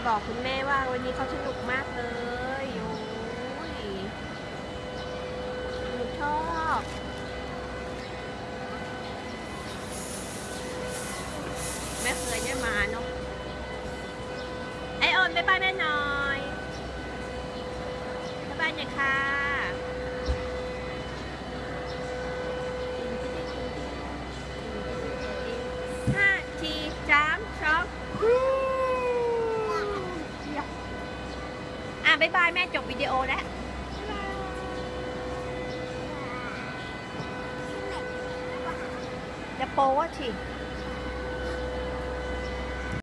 บอกคุณแม่ว่าวันนี้เขาสนุกมากเลยโอ้ยหนูชอบไม่เคยได้มาเนาะไอออนบ๊ายบายแม่หน่อยบ๊ายบายหน่อยค่ะ5 4 3 2บ๊ายบายแม่จบวิดีโอแล้วจะโป๊ะสิ